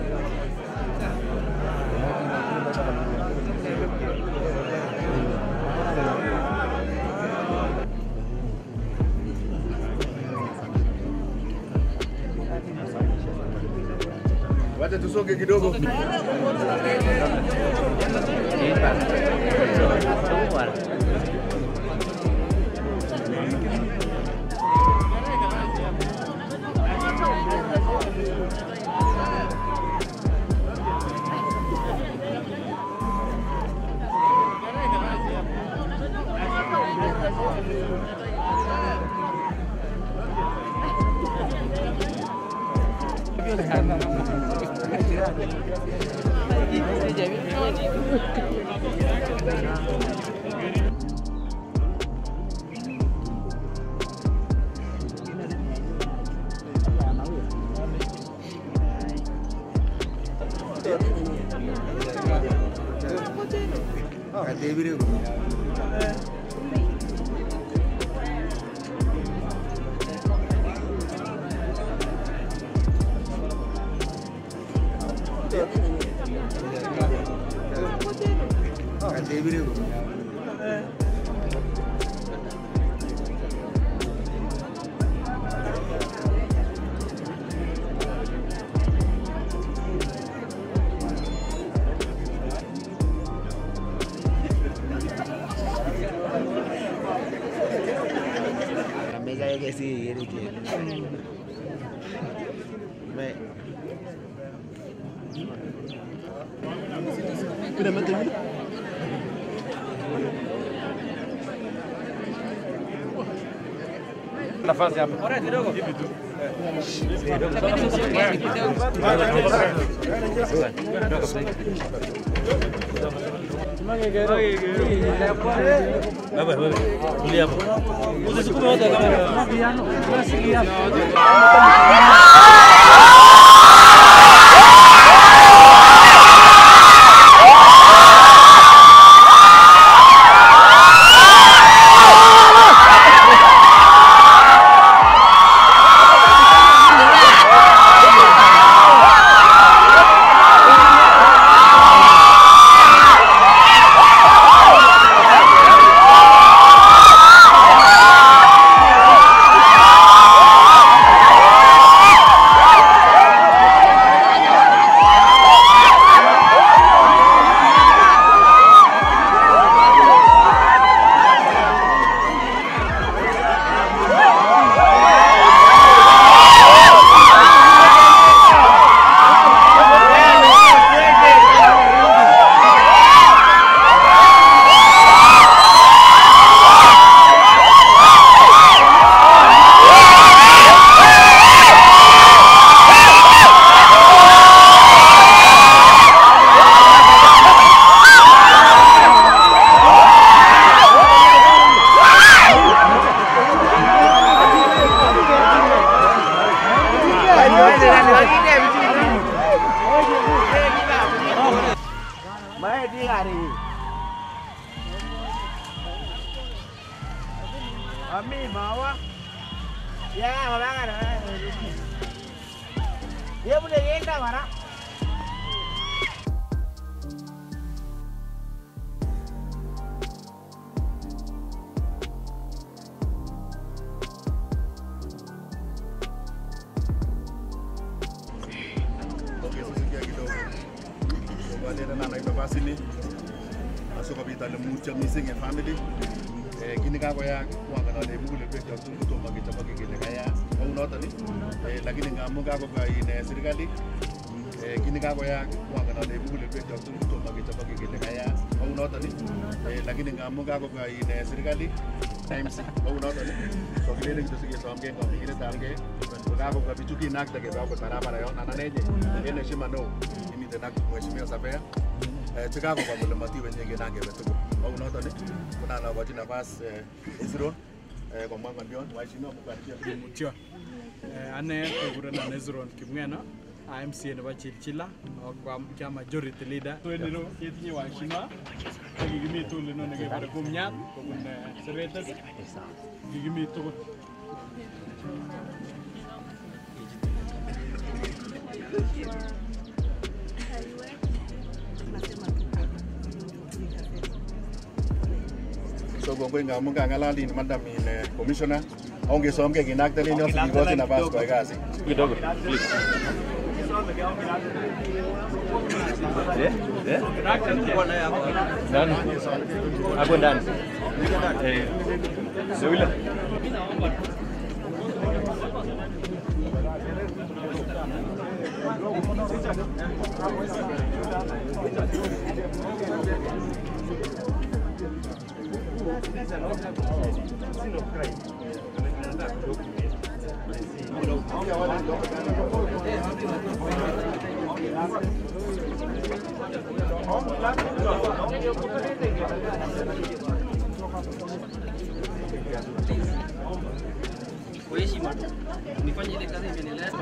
Wacha tusonge kidogo. Nafasi hapa. Alright, kidogo. Baba, tulia hapo. Usisukume wote kamera. Chicago kwa mlemati wenye genange betuko au noto ni kuna na kwa jina bas Ezron kwa mwanga ndion waishino mukarikia mutio ane kugurana na Ezron kimwena IMC ne Chilchila kwa kama majority leader to ni ro yetinye waishino gigimi to le no ne bara kumnyat ko kun seretas gigimi to kongoi ngamun kangalalin madam commissioner. Ongesomke kinakta ninyo sikikochi nafasi kwa kazi. Kidogo, please. Ndani. Hapo ndani. Sio Nifanye ile kazi iendelee.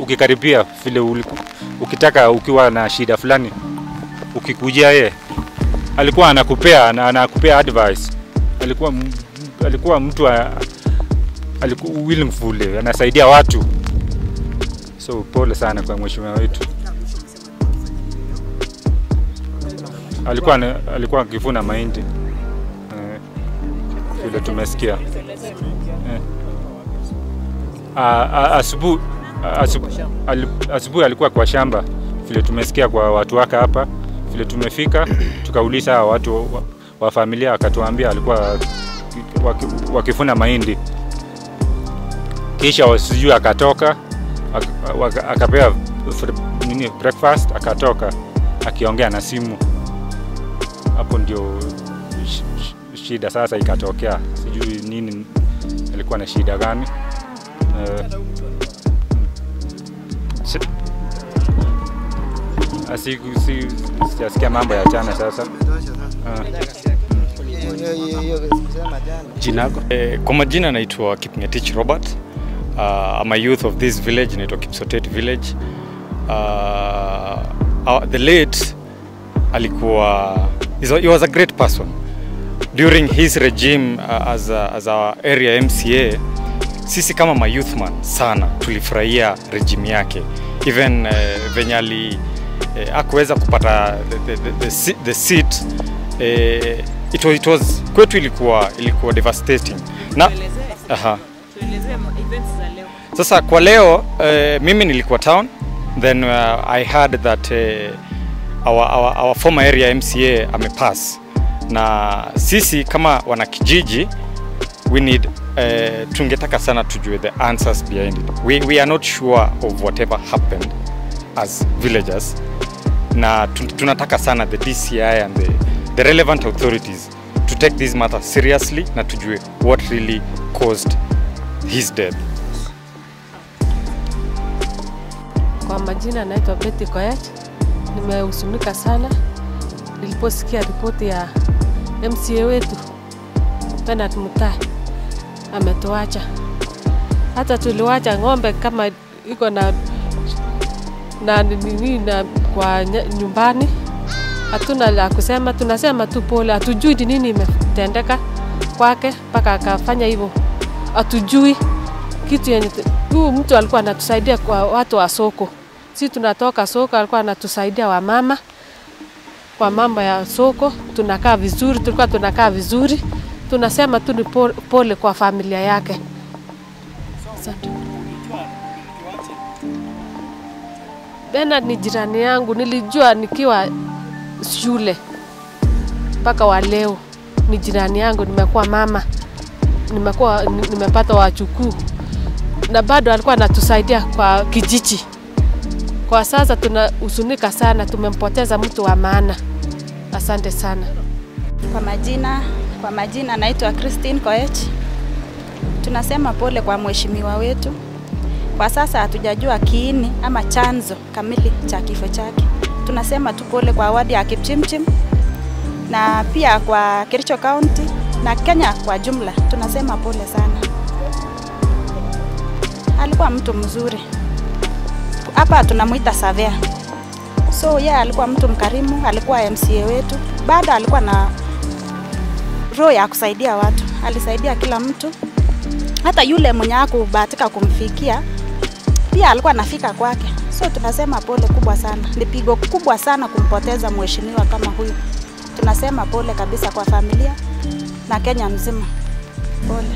ukikaribia vile ukitaka, ukiwa na shida fulani ukikujia yeye, alikuwa anakupea advice. Alikuwa mtu alikuwa willingful, anasaidia watu. So pole sana kwa mheshimiwa wetu. Alikuwa akivuna mahindi vile tumesikia. Asubuhi alikuwa kwa shamba vile tumesikia kwa watu wake hapa. Vile tumefika tukauliza watu wa familia, akatuambia alikuwa wakifuna mahindi. Kisha sijui akatoka akapea breakfast, akatoka akiongea na simu. Hapo ndio shida sasa ikatokea. Sijui nini alikuwa na shida gani. Sijasikia mambo ya jana sasa. Jina kwa majina naitwa Kipngetich Robert. I'm a youth of this village, naitwa Kipsotet village. The late alikuwa, he was a great person. During his regime as our area MCA, sisi kama ma youthman sana tulifurahia regime yake. Even venyali hakuweza kupata the seat, it was kwetu ilikuwa devastating. Na sasa kwa leo mimi nilikuwa town, then I heard that our former area MCA amepass, na sisi kama wanakijiji we need tungetaka sana tujue the answers behind it. We are not sure of whatever happened as villagers, na tunataka sana the DCI and the relevant authorities to take this matter seriously na tujue what really caused his death. Kwa majina naitwa Betty Koech. Nimehuzunika sana niliposikia ripoti ya MCA wetu Bernard Mutai ametuacha. Hata tuliwacha ng'ombe kama iko na kwa nyumbani. Hatuna la kusema, tunasema tu pole. Hatujui nini imetendeka kwake mpaka akafanya hivyo. Hatujui kitu yenye huyu mtu alikuwa anatusaidia kwa watu wa soko. Sisi tunatoka soko, alikuwa anatusaidia wamama kwa mambo ya soko. Tunakaa vizuri, tulikuwa tunakaa vizuri. Tunasema tu ni pole kwa familia yake. Asante. Bernard ni jirani yangu, nilijua nikiwa shule mpaka wa leo. Ni jirani yangu, nimekuwa mama, nimepata wachukuu, na bado alikuwa anatusaidia kwa kijiji. Kwa sasa tunahuzunika sana, tumempoteza mtu wa maana. Asante sana. Kwa majina naitwa Christine Koech. Tunasema pole kwa mheshimiwa wetu. Kwa sasa hatujajua kiini ama chanzo kamili cha kifo chake. Tunasema tu pole kwa wadi ya Kipchimchim na pia kwa Kericho County na Kenya kwa jumla. Tunasema pole sana. Alikuwa mtu mzuri. Hapa tunamuita Savea. So yeye alikuwa mtu mkarimu, alikuwa MCA wetu. Bado alikuwa na roho ya kusaidia watu. Alisaidia kila mtu. Hata yule mwenye hakubahatika kumfikia pia alikuwa anafika kwake. So tunasema pole kubwa sana. Ni pigo kubwa sana kumpoteza mheshimiwa kama huyu. Tunasema pole kabisa kwa familia na Kenya mzima. Pole.